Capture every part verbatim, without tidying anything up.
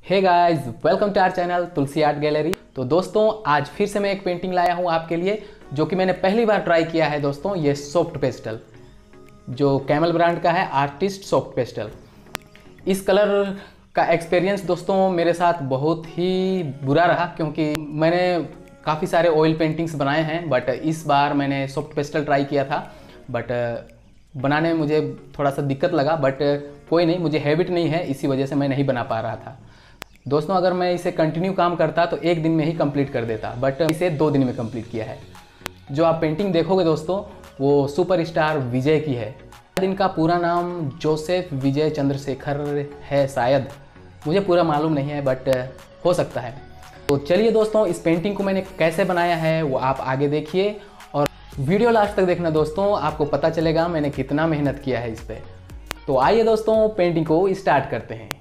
Hey guys, welcome to our channel Tulsi art gallery. तो दोस्तों आज फिर से मैं एक पेंटिंग लाया हूँ आपके लिए, जो कि मैंने पहली बार ट्राई किया है। दोस्तों ये सॉफ्ट पेस्टल, जो कैमल ब्रांड का है, आर्टिस्ट सॉफ्ट पेस्टल। इस कलर का एक्सपीरियंस दोस्तों मेरे साथ बहुत ही बुरा रहा, क्योंकि मैंने काफ़ी सारे ऑयल पेंटिंग्स बनाए हैं, बट इस बार मैंने सॉफ्ट पेस्टल ट्राई किया था। बट बनाने में मुझे थोड़ा सा दिक्कत लगा, बट कोई नहीं, मुझे हैबिट नहीं है, इसी वजह से मैं नहीं बना पा रहा था। दोस्तों अगर मैं इसे कंटिन्यू काम करता तो एक दिन में ही कंप्लीट कर देता, बट इसे दो दिन में कंप्लीट किया है। जो आप पेंटिंग देखोगे दोस्तों, वो सुपर स्टार विजय की है। इनका पूरा नाम जोसेफ विजय चंद्रशेखर है शायद, मुझे पूरा मालूम नहीं है, बट हो सकता है। तो चलिए दोस्तों, इस पेंटिंग को मैंने कैसे बनाया है वो आप आगे देखिए और वीडियो लास्ट तक देखना दोस्तों, आपको पता चलेगा मैंने कितना मेहनत किया है इस पर। तो आइए दोस्तों पेंटिंग को स्टार्ट करते हैं।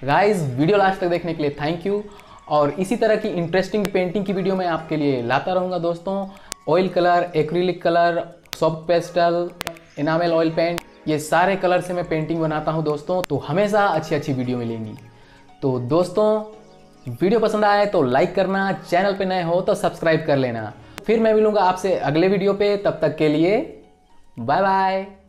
गाइस वीडियो लास्ट तक देखने के लिए थैंक यू। और इसी तरह की इंटरेस्टिंग पेंटिंग की वीडियो मैं आपके लिए लाता रहूँगा दोस्तों। Oil colour, acrylic colour, soft pastel, enamel oil paint, ये सारे कलर से मैं पेंटिंग बनाता हूँ दोस्तों। तो हमेशा अच्छी अच्छी वीडियो मिलेंगी। तो दोस्तों वीडियो पसंद आए तो लाइक करना, चैनल पे नए हो तो सब्सक्राइब कर लेना। फिर मैं मिलूंगा आपसे अगले वीडियो पे, तब तक के लिए बाय बाय।